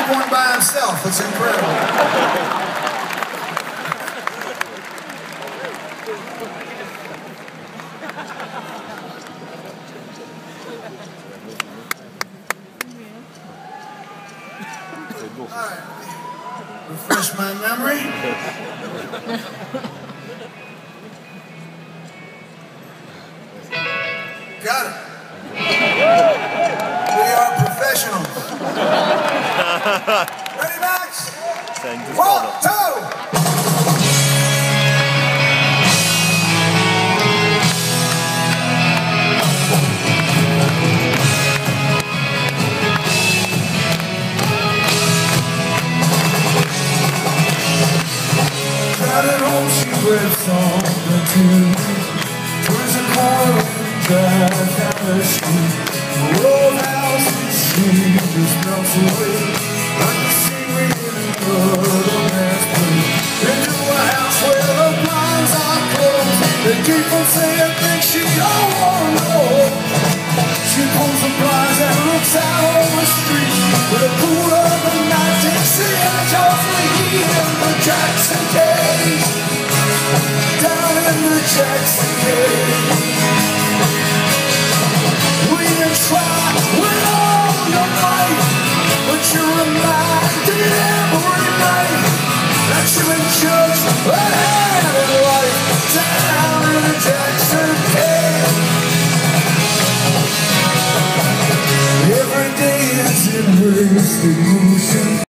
one by himself. It's incredible. All right. Refresh my memory. Got it. We are professionals. Ready, Max? 1, 2. At home she breaks on the tune. Turns a corner and drives down the street. The old house and she just melts away like the scenery in another man's play. Into a house where the blinds are closed. They keep on saying things she don't wanna know. She pulls the blinds and looks out on the street. With a cool of the night takes the edge off the heat in the Jackson days. Down in the Jackson days. We can try with all your might, but you're reminded every night that you've been judged ahead of life. Down in the Jackson days. Every day is in wasted motion.